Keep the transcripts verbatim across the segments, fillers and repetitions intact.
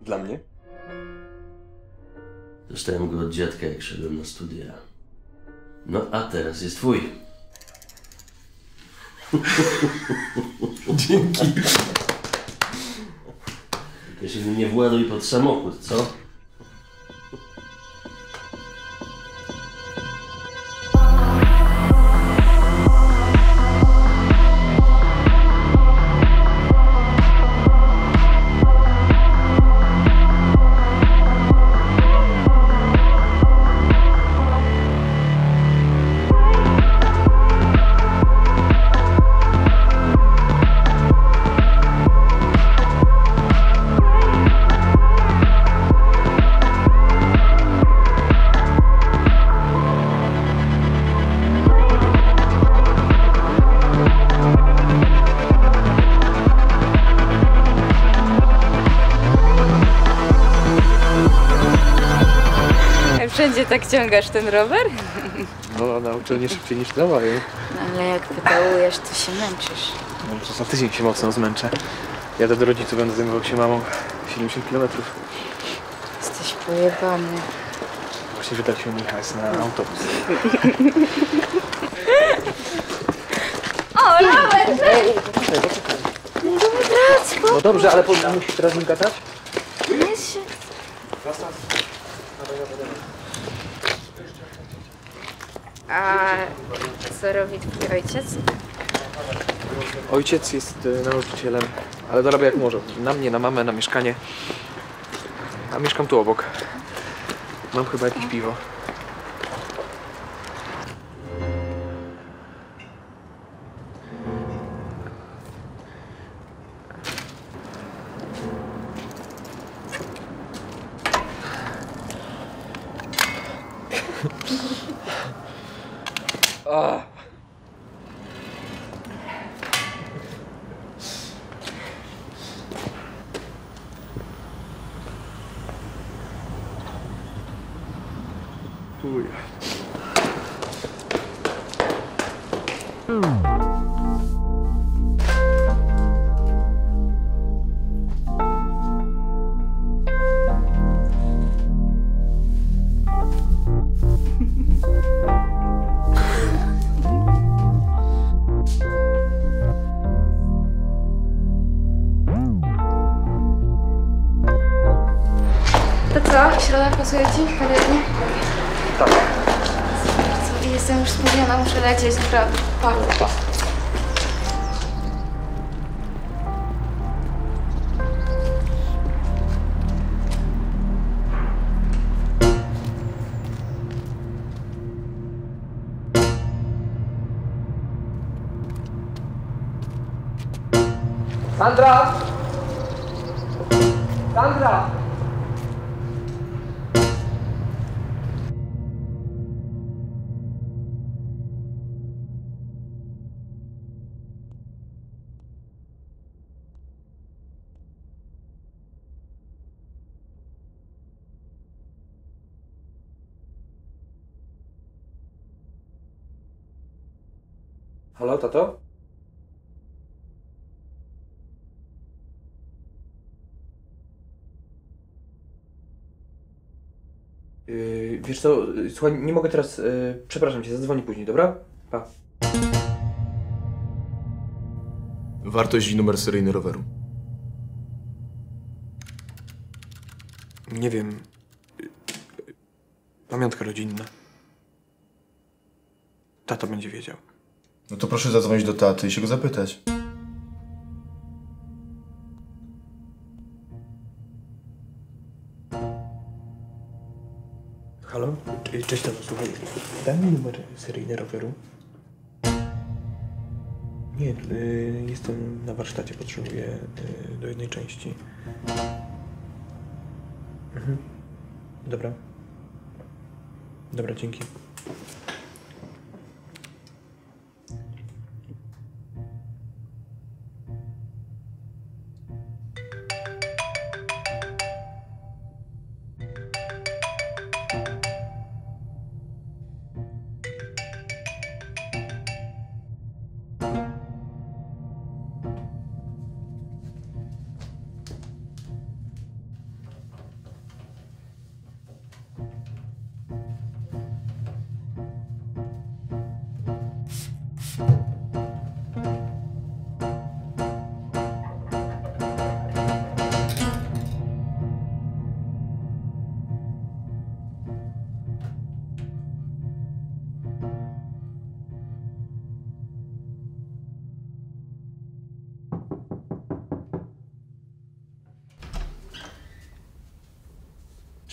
Dla mnie? Dostałem go od dziadka, jak szedłem na studia. No a teraz jest twój. Dzięki. Tylko się nie właduj pod samochód, co? Wszędzie tak ciągasz ten rower? No, nauczył mnie szybciej niż dawał. No ale jak pedałujesz, to się męczysz. No, to za tydzień się mocno zmęczę. Jadę do rodziców, będę zajmował się mamą siedemdziesiąt kilometrów. Jesteś pojebany. Właśnie wydaliśmy mi hajs na autobus. O, Robert! No dobrze, ale musisz teraz nim gadać? Jest się... A co robi twój ojciec? Ojciec jest y, nauczycielem, ale dorabia jak może. Na mnie, na mamę, na mieszkanie. A mieszkam tu obok. Mam chyba jakieś piwo. Ah. Uj. To co? Środa pasuje ci? Kawiarni? Tak. Co? Jestem już spóźniona, muszę lecieć, naprawdę. Pa. Pa. Sandra! Sandra! Halo, tato? Yy, wiesz co, słuchaj, nie mogę teraz, yy, przepraszam cię, zadzwoni później, dobra? Pa. Wartość i numer seryjny roweru. Nie wiem. Pamiątka rodzinna. Tato będzie wiedział. No to proszę zadzwonić do taty i się go zapytać. Halo? Cześć tato, słuchaj. Daj mi numer seryjny roweru. Nie, y, jestem na warsztacie, potrzebuję y, do jednej części. Mhm. Dobra. Dobra, dzięki.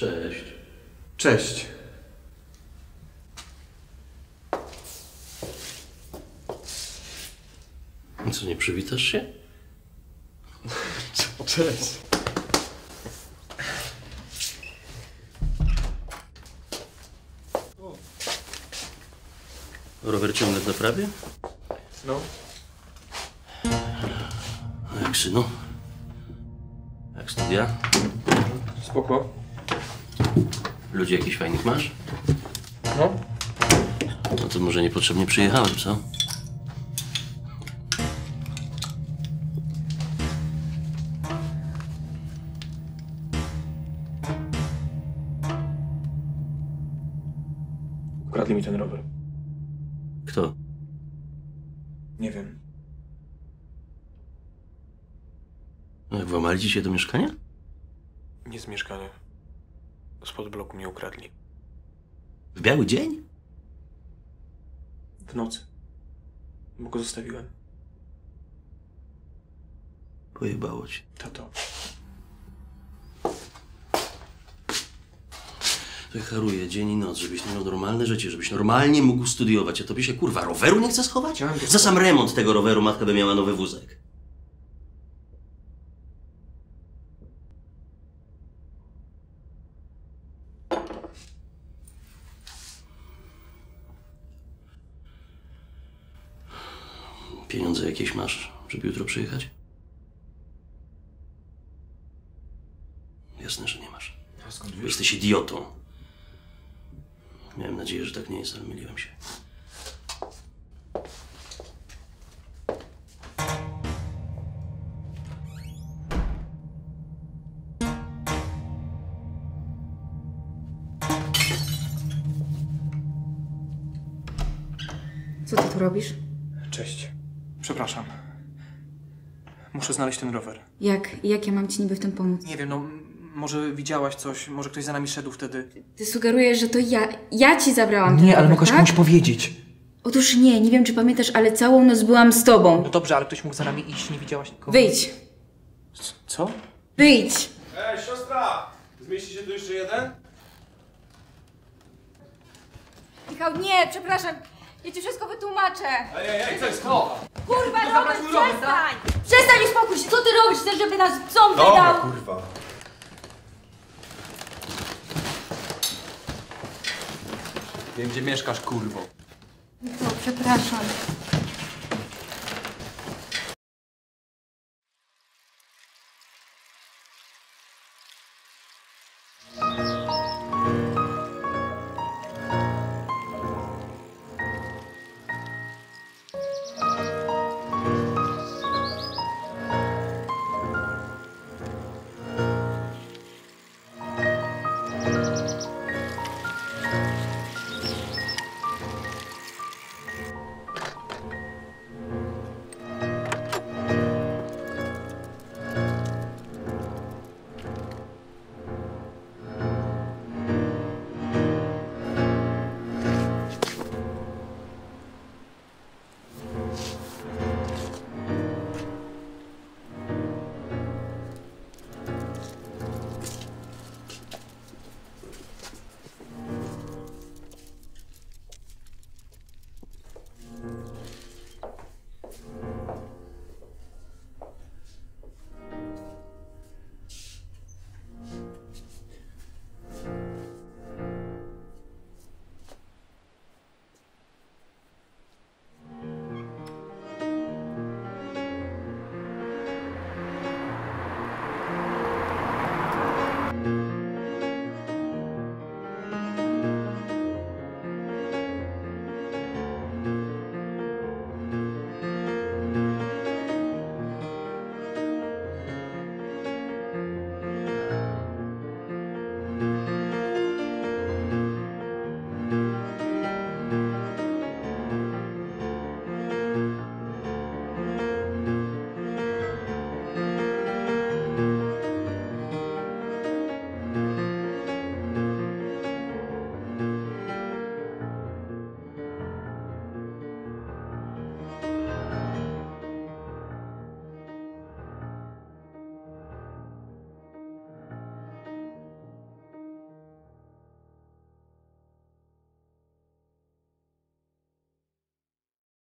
Cześć. Cześć. Co, nie przywitasz się? Cześć. Rower ciągle w naprawie? No. A jak synu? Jak studia? Spoko. Ludzi jakichś fajnych masz? No. No to może niepotrzebnie przyjechałem, co? Ukradli mi ten rower. Kto? Nie wiem. No jak włamali ci się do mieszkania? Nie z mieszkania. Spod bloku mnie ukradli. W biały dzień? W nocy. Bo go zostawiłem. Pojebało ci. Tato. To ja haruję dzień i noc, żebyś miał normalne życie, żebyś normalnie mógł studiować, a tobie się kurwa roweru nie chce schować? Chciałem go Za sam remont tego roweru matka by miała nowy wózek. Pieniądze jakieś masz, żeby jutro przyjechać? Jasne, że nie masz. A skąd Bo wiesz? jesteś idiotą. Miałem nadzieję, że tak nie jest, ale myliłem się. Co ty tu robisz? Cześć. Przepraszam. Muszę znaleźć ten rower. Jak, jak ja mam ci niby w tym pomóc? Nie wiem, no m- może widziałaś coś, może ktoś za nami szedł wtedy. Ty sugerujesz, że to ja, ja ci zabrałam ten Nie, ale rower, mogłaś tak? komuś powiedzieć. Otóż nie, nie wiem czy pamiętasz, ale całą noc byłam z tobą. No dobrze, ale ktoś mógł za nami iść, nie widziałaś nikogo. Wyjdź! C- Co? Wyjdź! Ej, siostra! Zmieści się tu jeszcze jeden? Michał, nie, przepraszam. Ja ci wszystko wytłumaczę. Ej, ej, ej, co jest to? Kurwa, Robert, przestań! Przestań, uspokój się. Co ty robisz? Chcesz, żeby nas psom Dobra, wydał? kurwa. Wiem, gdzie mieszkasz, kurwo. To, przepraszam.